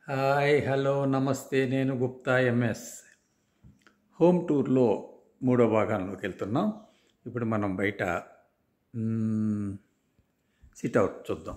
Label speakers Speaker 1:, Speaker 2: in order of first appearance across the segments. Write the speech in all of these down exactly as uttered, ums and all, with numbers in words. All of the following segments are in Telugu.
Speaker 1: హాయ్ హలో నమస్తే నేను గుప్తా ఎంఎస్ హోమ్ టూర్లో మూడో భాగంలోకి వెళ్తున్నాం. ఇప్పుడు మనం బయట సిట్అవుట్ చూద్దాం.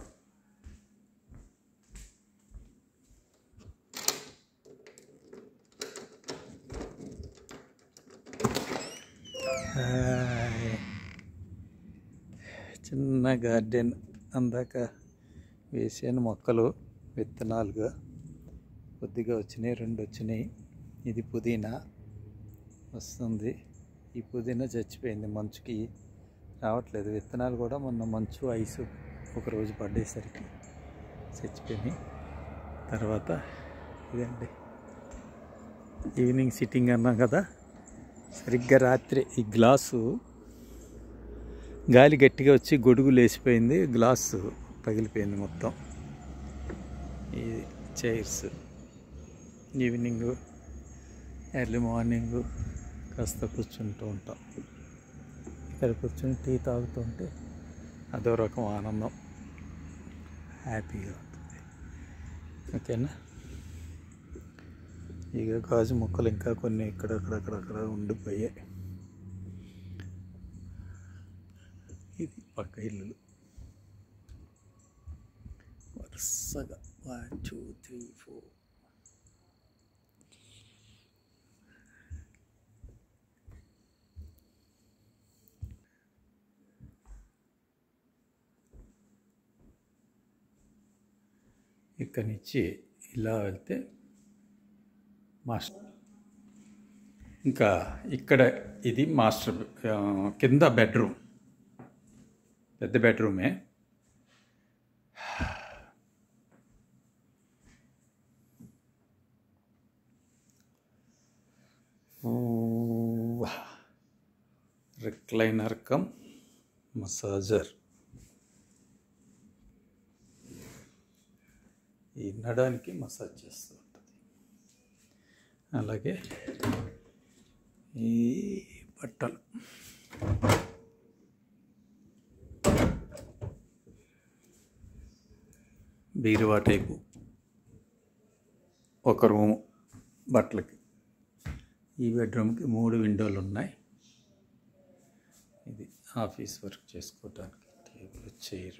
Speaker 1: చిన్న గార్డెన్ అందాక వేసాను మొక్కలు విత్తనాలుగా కొద్దిగా వచ్చినాయి, రెండు వచ్చినాయి. ఇది పుదీనా వస్తుంది. ఈ పుదీనా చచ్చిపోయింది, మంచుకి రావట్లేదు. విత్తనాలు కూడా మొన్న మంచు ఐసు ఒకరోజు పడేసరికి చచ్చిపోయినాయి. తర్వాత ఇదండి ఈవినింగ్ సిట్టింగ్ అన్నాం కదా, సరిగ్గా రాత్రి ఈ గ్లాసు గాలి గట్టిగా వచ్చి గొడుగు లేచిపోయింది, గ్లాసు పగిలిపోయింది మొత్తం. ఈ చైర్స్ ఈవినింగ్ ఎర్లీ మార్నింగ్ కాస్త కూర్చుంటూ ఉంటాం. ఇక్కడ కూర్చొని టీ తాగుతుంటే అదో రకం ఆనందం, హ్యాపీగా ఉంటుంది. ఓకేనా. ఇక గాజు మొక్కలు ఇంకా కొన్ని ఇక్కడక్కడక్కడక్కడ ఉండిపోయాయి. ఇది పక్క ఇల్లులు వరుసగా వన్ టూ త్రీ ఫోర్. ఇక్కడి నుంచి ఇలా వెళ్తే మాస్టర్, ఇంకా ఇక్కడ ఇది మాస్టర్ కింద బెడ్రూమ్, పెద్ద బెడ్రూమే. Recliner come massager. ఈ నడానికి మసాజ్ చేస్తూ ఉంటుంది. అలాగే ఈ బట్టలు, బీరువా టైపు ఒక రూము బట్టలకి. ఈ బెడ్రూమ్కి మూడు విండోలు ఉన్నాయి. ఇది ఆఫీస్ వర్క్ చేసుకోవడానికి టేబుల్, చైరు.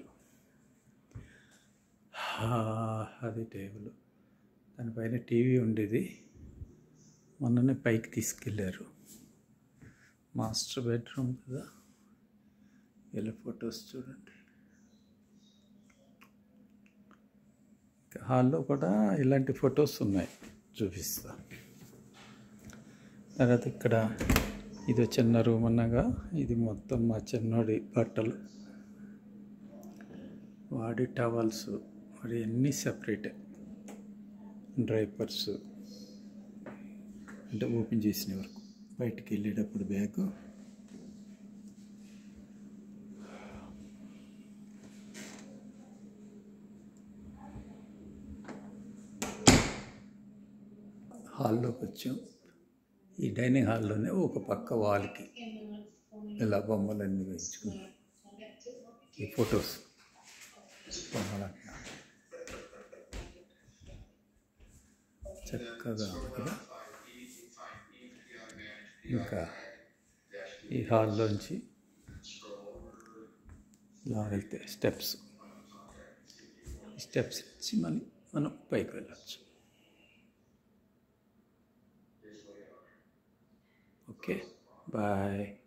Speaker 1: అది టేబుల్, దానిపైన టీవీ ఉండేది, మొన్ననే పైకి తీసుకెళ్ళారు. మాస్టర్ బెడ్రూమ్ కదా, ఇలా ఫొటోస్ చూడండి. హాల్లో కూడా ఇలాంటి ఫొటోస్ ఉన్నాయి, చూపిస్తా. తర్వాత ఇక్కడ ఇది చిన్న రూమ్ అన్నగా, ఇది మొత్తం మా చిన్నోడి బట్టలు, వాడి టవల్స్, వాడి అన్నీ సపరేటే. డ్రైపర్స్ అంటే ఓపెన్ చేసిన వరకు, బయటికి వెళ్ళేటప్పుడు బ్యాగు. హాల్లోకి వచ్చాం. ఈ డైనింగ్ హాల్లోనే ఒక పక్క వాల్కి ఇలా బొమ్మలన్నీ వేయించుకున్నాం. ఈ ఫొటోస్ బొమ్మలన్నీ చక్కగా కదా. ఇంకా ఈ హాల్లోంచి ఇలా వెళ్తే స్టెప్స్, స్టెప్స్ ఇచ్చి మళ్ళీ మనం పైకి వెళ్ళచ్చు. Okay, bye.